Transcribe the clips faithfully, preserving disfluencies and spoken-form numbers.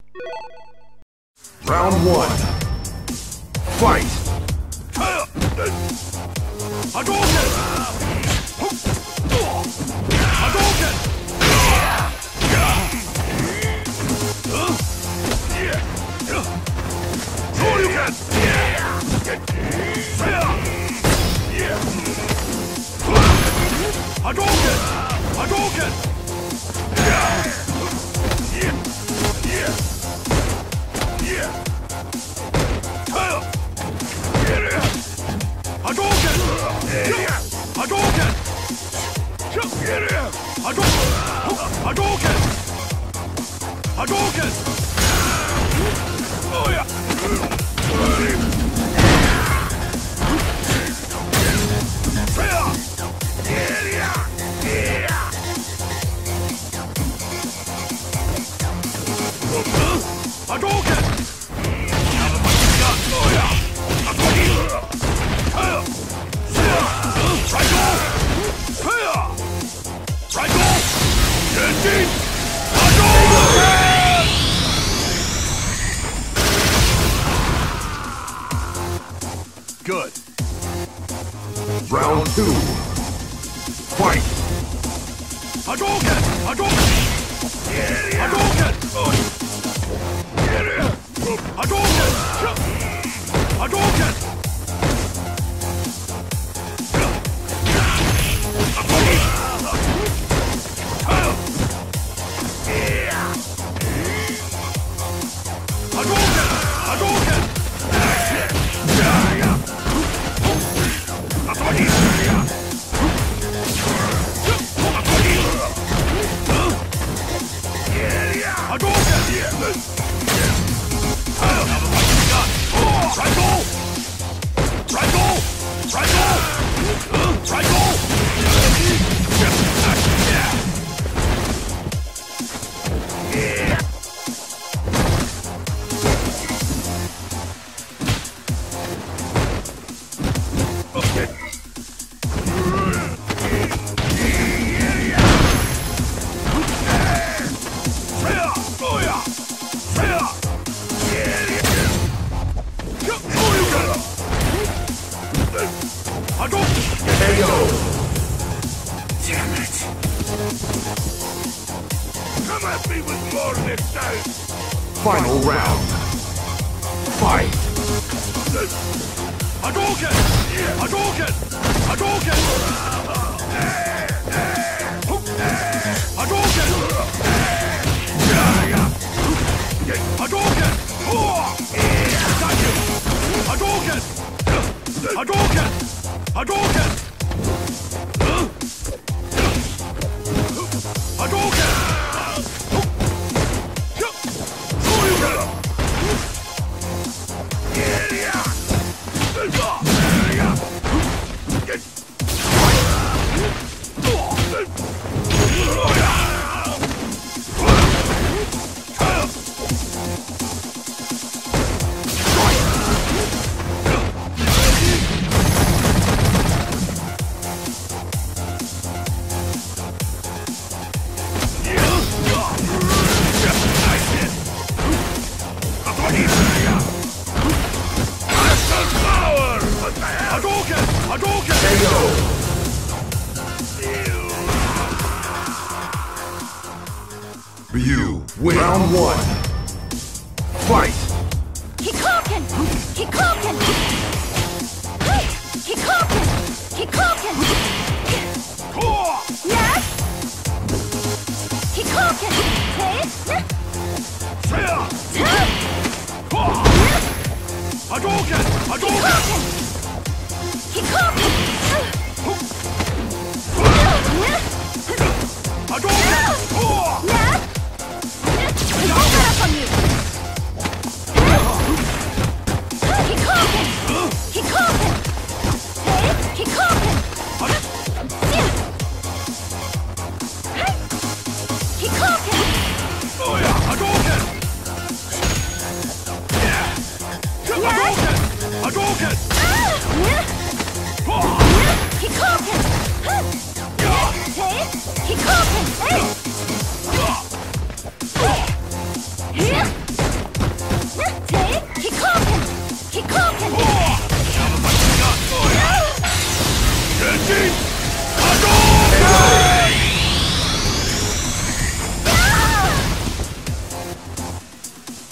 Round one. Fight! Hadouken! Hadouken! Hadouken! Hadouken! Hadouken! Hadouken! Hadouken! Oh yeah! Hadouken! Oh yeah! Triangle! Triangle! Genji! Hadouken! Good. Round two. Fight! Hadouken! Hadouken! Hadouken! Hadouken! Hadouken! Triangle! Triangle! Triangle! Triangle! Come at me with more next time! Final round. Fight! Hadouken! Hadouken! Hadouken! Hadouken! Hadouken! Got you! Hadouken! Hadouken! Hadouken! Hadouken! Ryu, win. Round one. Fight! Kikoken! Kikoken! Kikoken! Kikoken! Yes! Kikoken! Hadouken! Hadouken! Kikoken! Hadouken! Yes! Hold that up on you! Kikoken! Kikoken! Kikoken! Kikoken! Oh yeah! Hadouken! Yeah! Hadouken! Hadouken!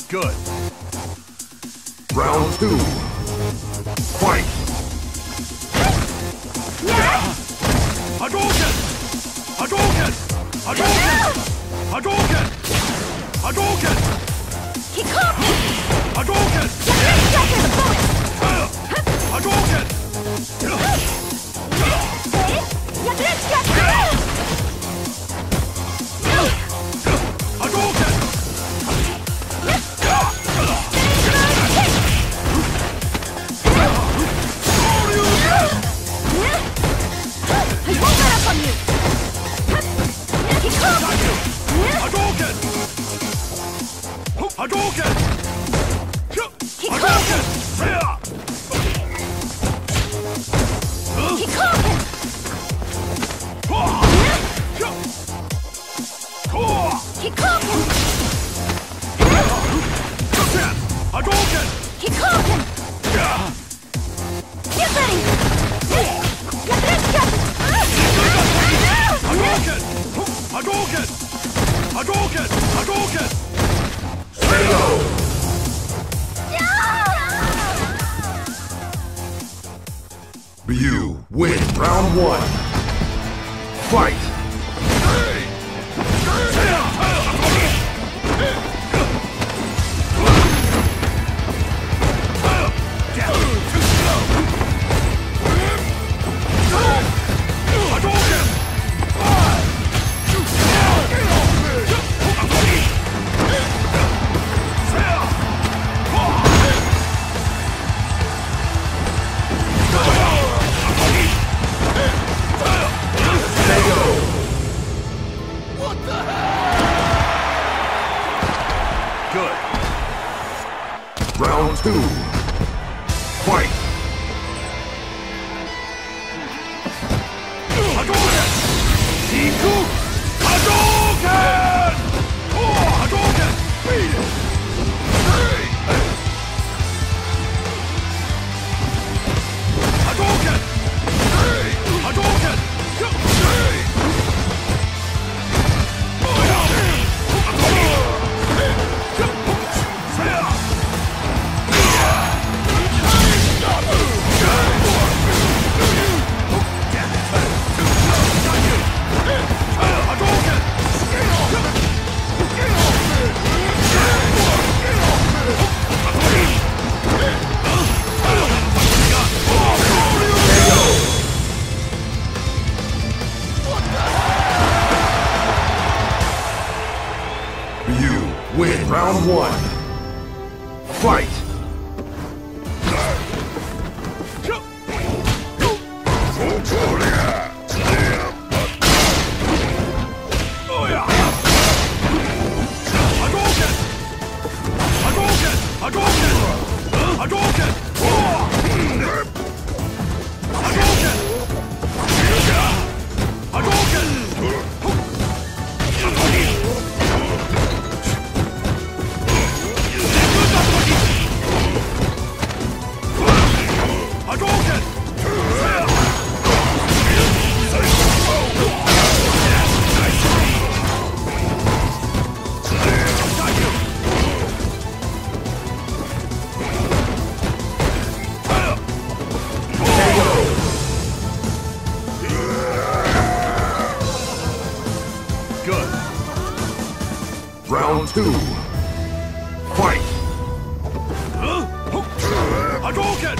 Good. Round two. Fight! Hadouken! Hadouken! Hadouken! Hadouken! Hadouken! Kikoken! Hadouken! Jacket the bullet! Hadouken! Hadouken! I won't let up on you! Hadouken! Hadouken! Kikoken! Kikoken! Kikoken! Hadouken! Kikoken! Get ready! Hadouken! Hadouken! Hadouken! Hadouken! K O! You win round one. Fight! Good. Round two. Fight! Hadouken! Iku! Hadouken! Oh, Hadouken! Beat it! Hadouken! Hadouken! You win round one. Fight! Good. Round two. Fight! Hadouken!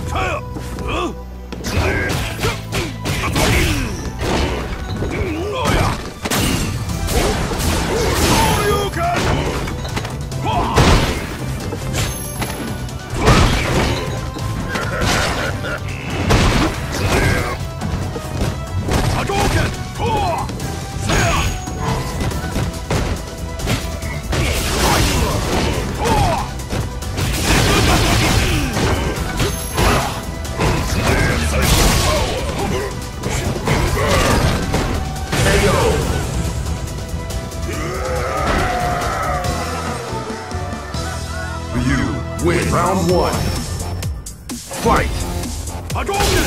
You win round one. Fight! Hadouken!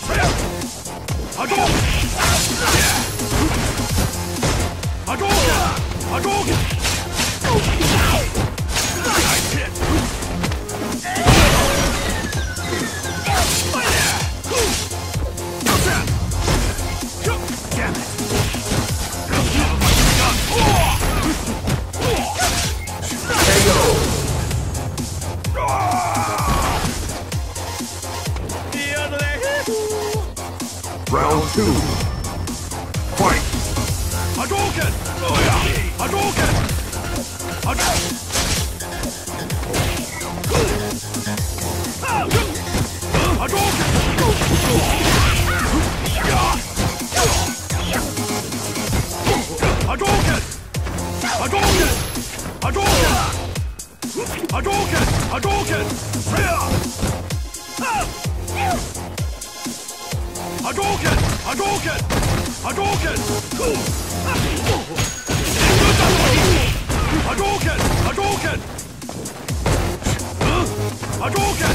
Hadouken! Hadouken! two. Fight! Hadouken! Hadouken! Hadouken! Hadouken! Hadouken! Hadouken! Hadouken! Hadouken! Hadouken! Hadouken! Hadouken! Hadouken! Hadouken! Hadouken!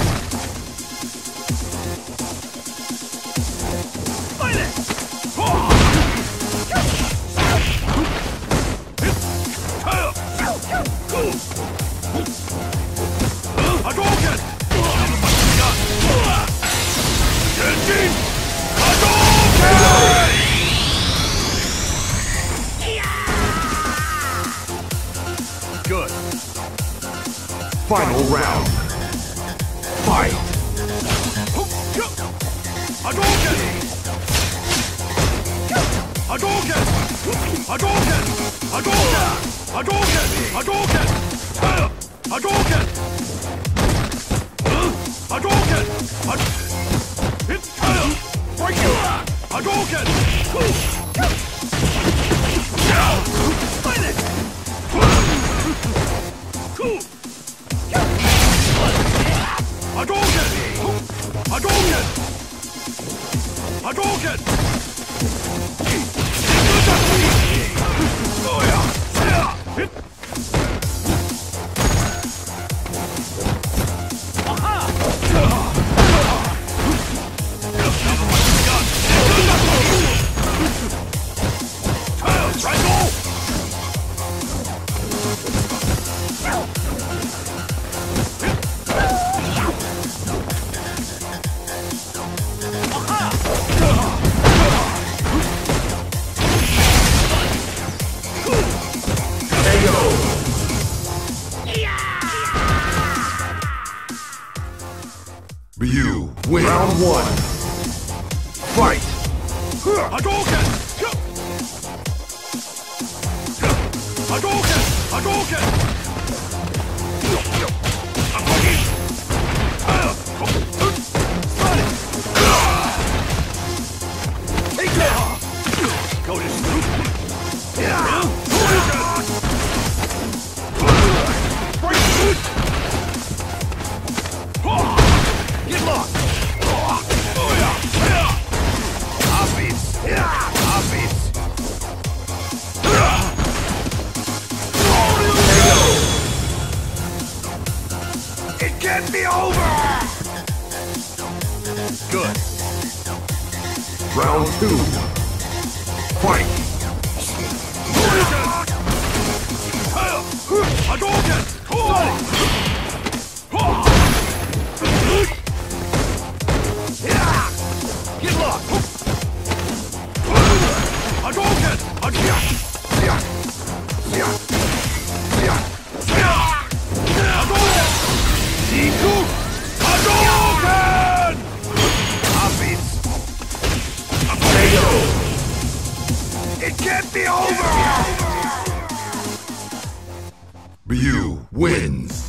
Fight it! Hadouken! Genjin! Hadouken! Good. Final round. Fight! Hadouken! Hadouken! Hadouken! Hadouken! Hadouken! Hadouken! Hadouken! Hadouken! Hit! Break you! Hadouken! Fight it! Hadouken! Hadouken! Hadouken! Oh yeah! Hit! Aha! Triangle! You win. Round one. Fight! Hadouken! Hadouken! Hadouken! Take that! Go to Snoop! Get lost! Oh yeah! Obvious! Obvious! It can't be over! Good. Round two. Fight! Hadouken! Get lost! Hadouken! Hadouken! Iku! Hadouken! Obvious! It can't be over! Ryu wins.